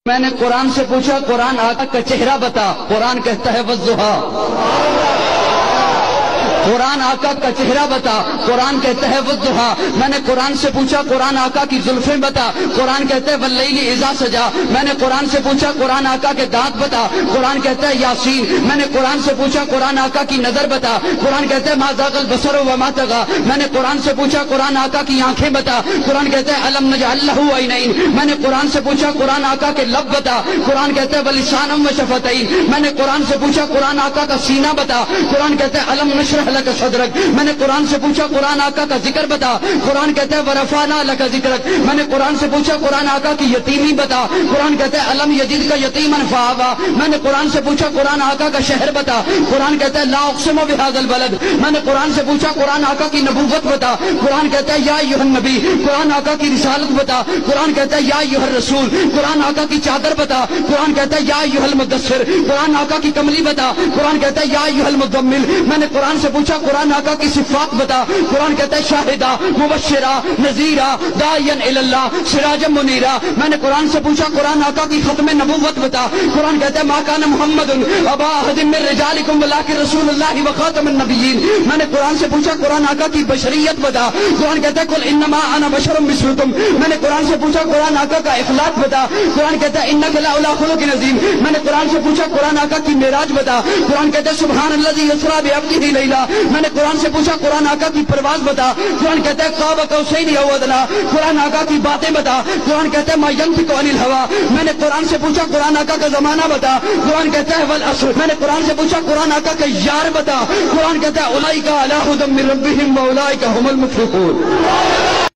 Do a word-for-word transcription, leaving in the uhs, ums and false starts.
میں نے قرآن سے پوچھا قرآن آقا کا چہرہ بتا، قرآن کہتا ہے والضحیٰ۔ قرآن آقا کا چہرہ بتا، قرآن کہتا ہے والضحیٰ۔ میں نے قرآن سے پوچھا قرآن آقا کی زلفیں بتا، قرآن کہتا ہے واللیل اذا سجا۔ میں نے قرآن سے پوچھا قرآن آقا کے دانت بتا، قرآن کہتا ہے یاسین۔ میں نے قرآن سے پوچھا قرآن آقا کی نظر بتا، قرآن کہتا ہے ما زاغ البصر وما طغی۔ میں نے قرآن سے پوچھا قرآن آقا کی آنکھیں بتا، قرآن کہتا ہے الم نجعل لہ عینین۔ میں نے قرآن سے پوچھا قرآن آقا کے لب بتا، قرآن کہتا ہے ولسانا وشفتین۔ میں نے قرآن سے پوچھا قرآن آقا کا سینہ بتا، قرآن کہتا ہے الم نشرح لک صدرک۔ میں نے قرآن سے پوچھا قرآن آقا کا ذکر بتا، قرآن کہتا ہے ورفعنا لک ذکرک۔ میں نے قرآن سے پوچھا قرآن آقا کی یتیمی بتا، قرآن کہتا ہے الم یجدک یتیما فآوی۔ میں نے قرآن سے پوچھا قرآن آقا کا شہر بتا، قرآن کہتا ہے لا اقسم بہذا البلد۔ میں نے قرآن سے پوچھا قرآن آقا کی نبوت بتا، قرآن کہتا ہے یا ایھا النبی۔ قرآن آقا کی رسالت بتا، قرآن کہتا ہے یا ایھا الرسول۔ قرآن آقا کی چادر بتا، قرآن کہتا ہے یا ایھا المدثر۔ قرآن آقا کی کملی بتا، قرآن کہتا ہے یا ایھا المزمل۔ میں نے قرآن سے پوچھا قرآن آقا کی صفات بتا، قرآن کہتا ہے شاہدہ مبشرہ نذیرہ داعیا الی اللہ سراجا منیرہ۔ میں نے قرآن سے پوچھا قرآن آقا کی ختم نبوت بتا، قرآن کہتا ہے ما کان محمد ابا احد من رجالکم ولکن رسول اللہ وخاتم النبیین۔ میں نے قرآن سے پوچھا قرآن آقا کی بشریت بتا، قرآن کہتا ہے قل انما انا بشر مثلکم۔ میں نے قرآن سے پوچھا قرآن آقا کا اخلاق بتا، قرآن کہتا ہے انک لعلی خلق عظیم۔ میں نے قرآن سے پوچھا قرآن آقا کی معراج بتا، قرآن کہتا ہے سبحان الذی اسری بعبدہ لیلا۔ میں نے قرآن سے پوچھا قرآن آقا کی پرواز بتا، قرآن کہتا ہے قاب قوسین او ادنی۔ قرآن آقا کی باتیں بتا، قرآن کہتا ہے ما ینطق عن الہوی۔ میں نے قرآن سے پوچھا قرآن آقا کا زمانہ بتا، قرآن کہتا ہے والعصر۔ میں نے قرآن سے پوچھا قرآن آقا کا یار بتا، قرآن کہتا ہے اولئک علی ھدی من ربہم واولئک ھم المفلحون۔